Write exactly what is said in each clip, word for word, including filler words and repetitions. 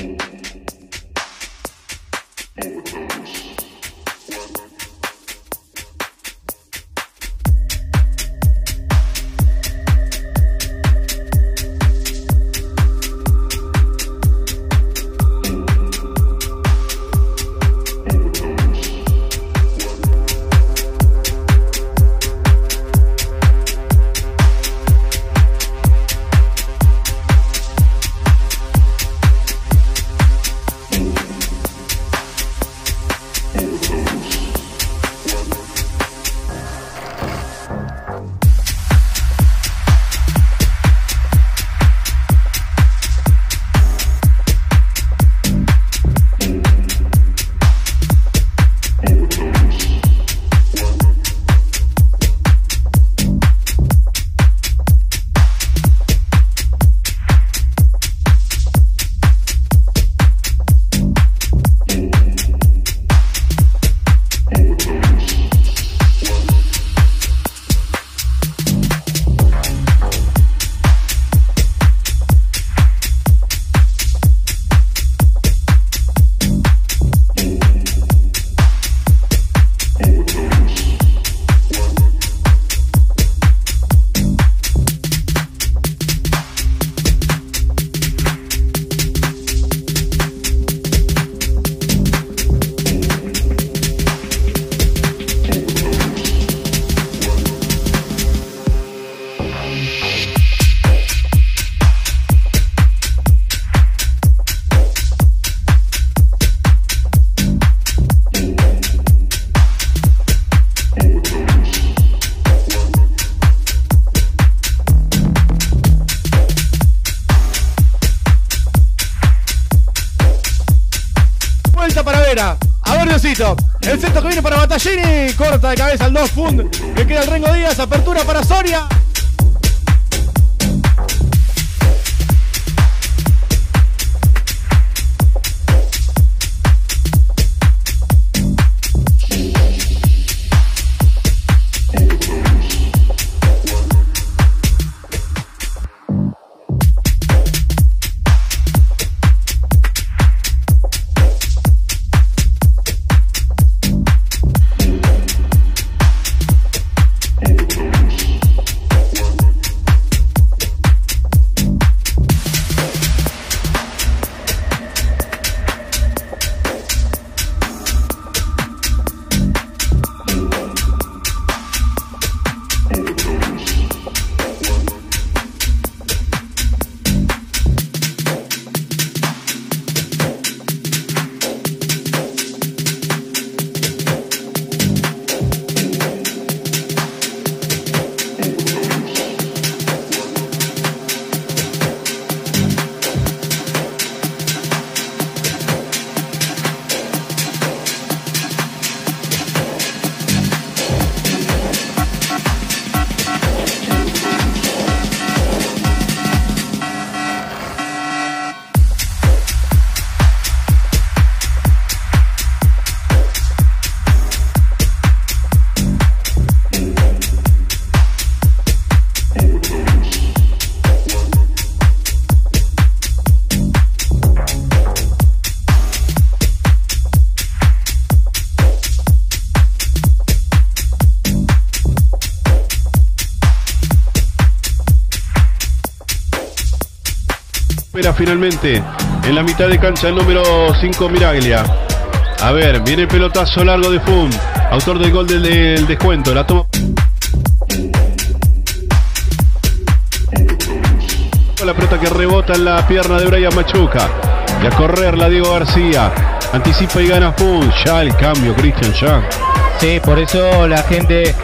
El centro que viene para Battaglini, corta de cabeza al dos Fund, que queda el Rengo Díaz, apertura para Soria. Finalmente en la mitad de cancha el número cinco Miraglia. A ver, viene el pelotazo largo de Fund, autor del gol del, del descuento. La toma la pelota que rebota en la pierna de Brian Machuca. Y a correr la Diego García. Anticipa y gana Fund. Ya el cambio, Cristian, ya. Sí, por eso la gente...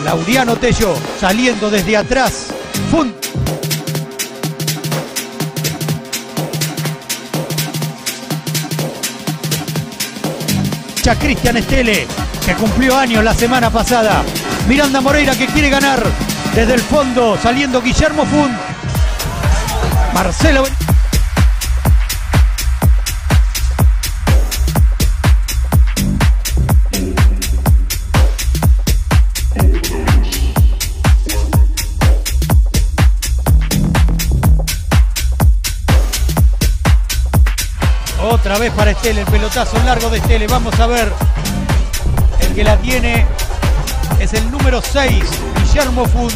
Laureano Tello saliendo desde atrás. Fund. Cristian Estele, que cumplió años la semana pasada. Miranda Moreira, que quiere ganar desde el fondo, saliendo Guillermo Fund. Marcelo. Otra vez para Estele, el pelotazo largo de Estele. Vamos a ver. El que la tiene es el número seis, Guillermo Fund.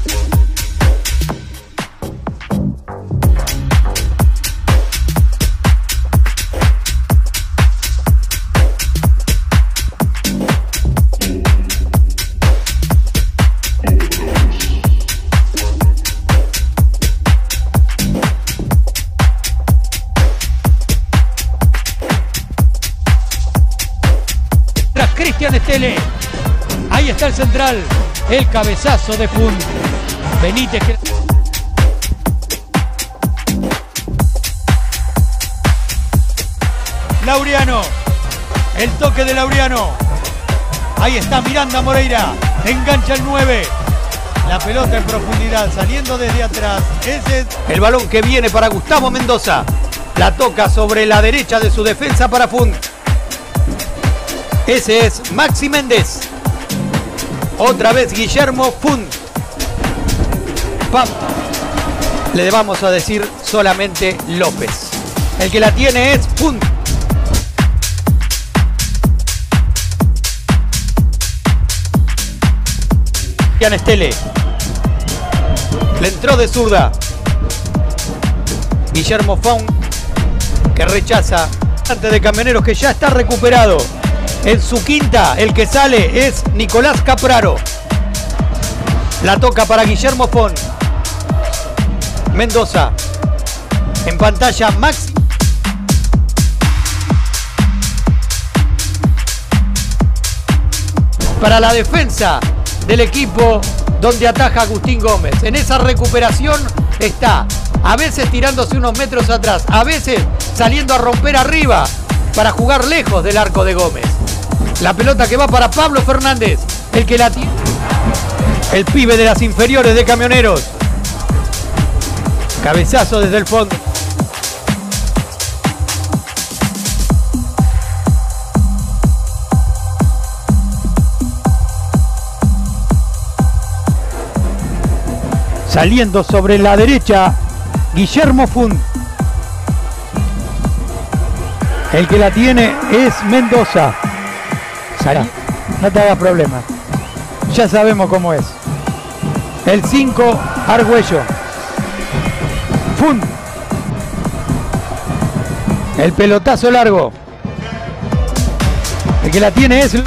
Cristian Estele, ahí está el central, el cabezazo de Fund. Benítez. Que... Laureano, el toque de Laureano. Ahí está Miranda Moreira, engancha el nueve. La pelota en profundidad, saliendo desde atrás. Ese es el balón que viene para Gustavo Mendoza. La toca sobre la derecha de su defensa para Fund. Ese es Maxi Méndez. Otra vez Guillermo Fund. Pam. Le vamos a decir solamente López. El que la tiene es Fund. Cristian Estele. Le entró de zurda. Guillermo Fund, que rechaza. Antes de Camioneros, que ya está recuperado. En su quinta, el que sale es Nicolás Capraro. La toca para Guillermo Fund. Mendoza. En pantalla, Maxi. Para la defensa del equipo donde ataja Agustín Gómez. En esa recuperación está, a veces tirándose unos metros atrás, a veces saliendo a romper arriba para jugar lejos del arco de Gómez. La pelota que va para Pablo Fernández, el que la tiene. El pibe de las inferiores de Camioneros. Cabezazo desde el fondo. Saliendo sobre la derecha, Guillermo Fund. El que la tiene es Mendoza. No te hagas problemas. Ya sabemos cómo es. El cinco, Argüello. Fund. El pelotazo largo. El que la tiene es...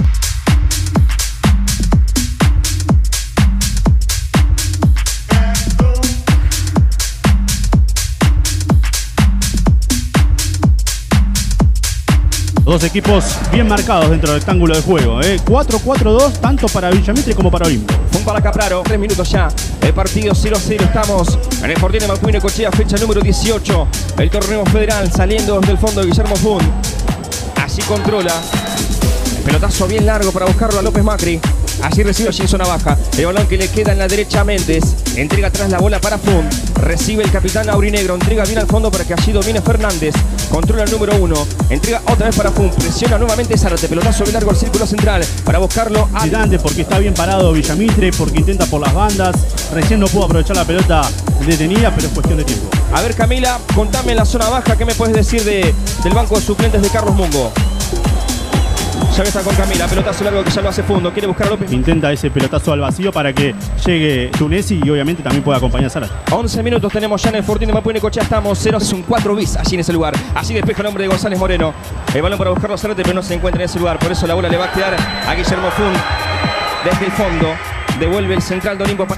Dos equipos bien marcados dentro del rectángulo de juego. ¿eh? cuatro cuatro dos, tanto para Villamitre como para Olimpo. Fund para Capraro, tres minutos ya. El partido cero a cero. Estamos en el Fortín de Malcuino y Cochea, fecha número dieciocho. El torneo federal saliendo desde el fondo de Guillermo Fund. Así controla. El pelotazo bien largo para buscarlo a López Macri. Allí recibe allí en zona baja. El balón que le queda en la derecha a Méndez. Entrega atrás la bola para Fund. Recibe el capitán aurinegro. Entrega bien al fondo para que allí domine Fernández. Controla el número uno. Entrega otra vez para Fund. Presiona nuevamente Zárate. Pelotazo bien largo al círculo central para buscarlo a... Tirante porque está bien parado Villamitre, porque intenta por las bandas. Recién no pudo aprovechar la pelota detenida, pero es cuestión de tiempo. A ver, Camila, contame en la zona baja. ¿Qué me puedes decir de, del banco de suplentes de Carlos Mungo? Ya que está con Camila, pelotazo largo que ya lo hace Fundo, quiere buscar a López. Intenta ese pelotazo al vacío para que llegue Tunesi y obviamente también pueda acompañar a Zárate. once minutos tenemos ya en el Fortín de Malcuino y Cochea, estamos cero, es un cuatro bis allí en ese lugar. Así despeja el hombre de González Moreno. El balón para buscarlo a Zárate, pero no se encuentra en ese lugar, por eso la bola le va a quedar a Guillermo Fund. Desde el fondo, devuelve el central de Olimpo.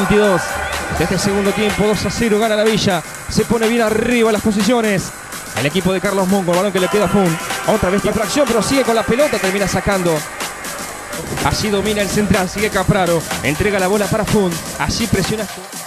veintidós de este segundo tiempo. Dos a cero gana la Villa. Se pone bien arriba las posiciones el equipo de Carlos Monco. El balón que le queda a Fun. Otra vez la fracción, pero sigue con la pelota. Termina sacando. Allí domina el central. Sigue Capraro. Entrega la bola para Fun. Allí presiona.